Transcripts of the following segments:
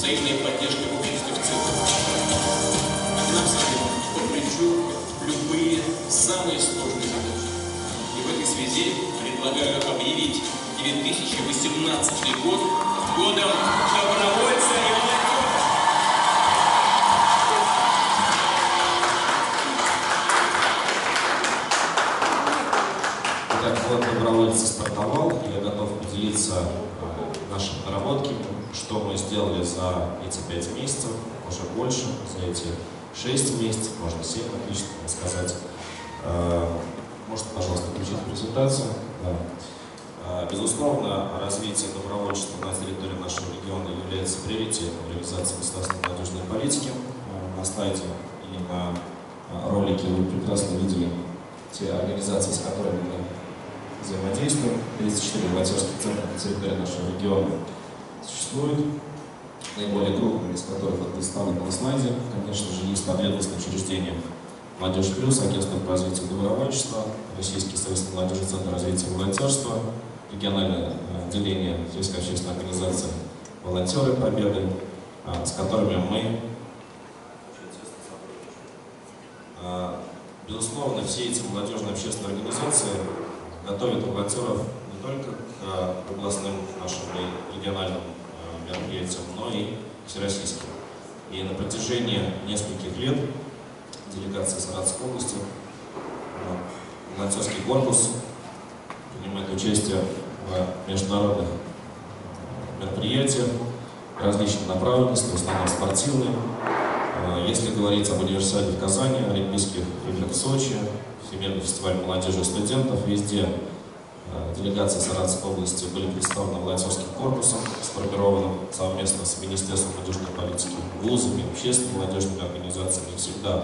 взаимной поддержкой общества в целом. Нам всем по плечу любые самые сложные задачи. И в этой связи предлагаю объявить 2018 год годом добровольца и волонтера. Итак, год добровольца стартовал, и я готов поделиться нашими наработками, что мы сделали за эти 5 месяцев, уже больше, за эти 6 месяцев, можно 7, отлично сказать. Можете, пожалуйста, включить презентацию. Да. Безусловно, развитие добровольчества на территории нашего региона является приоритетом реализации государственной молодежной политики. На слайде и на ролике вы прекрасно видели те организации, с которыми мы взаимодействуем. 34 волонтерских центров на территории нашего региона существует. Наиболее крупными из которых вот представлены на слайде. Конечно же, есть потребностные учреждения «Молодежь плюс», агентство по развитию добровольчества, Российский союз молодежи, Центр развития волонтерства, региональное отделение Сельской общественной организации «Волонтеры Победы», с которыми мы, безусловно, все эти молодежные общественные организации готовят волонтеров не только к областным нашим и региональным мероприятиям, но и всероссийским. И на протяжении нескольких лет делегация Саратовской области, волонтерский корпус принимает участие в международных мероприятиях различных направленностей, в основном спортивные. Если говорить об универсиаде в Казани, Олимпийских играх в Сочи, Всемирный фестиваль молодежи и студентов, везде делегации Саратовской области были представлены волонтерским корпусом, сформированным совместно с Министерством молодежной политики, вузами, общественными молодежными организациями. И всегда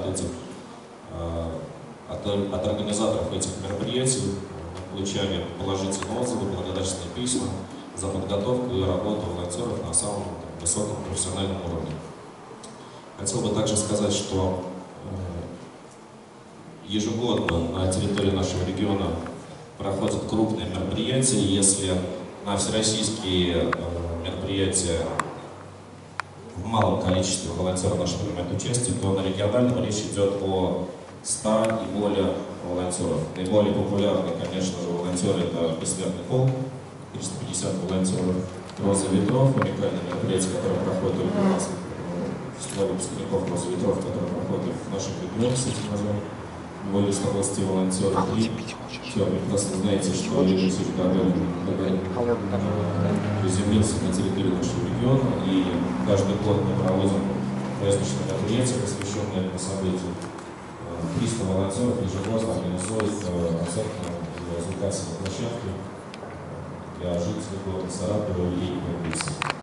от организаторов этих мероприятий мы получали положительные отзывы, благодарственные письма за подготовку и работу волонтеров на самом высоком профессиональном уровне. Хотел бы также сказать, что ежегодно на территории нашего региона проходят крупные мероприятия. Если на всероссийские мероприятия в малом количестве волонтеров наши принимают участие, то на региональном речь идет о 100 и более волонтеров. Наиболее популярные, конечно же, волонтеры — это «Бессмертный полк», 350 волонтеров, «Роза ветров», уникальное мероприятие, которое проходит только у нас, фестиваль выпускников «Роза ветров», который проходит в нашем регионе, с этим названием. Более 120 волонтеров. И все, прекрасно знаете, что Юрий Гагарин приземлился на территории нашего региона, и каждый год мы проводим праздничные мероприятия, посвященные этому событию. 300 волонтеров ежегодно организуют концерт на развлекательной площадке для жителей города Саратова и области.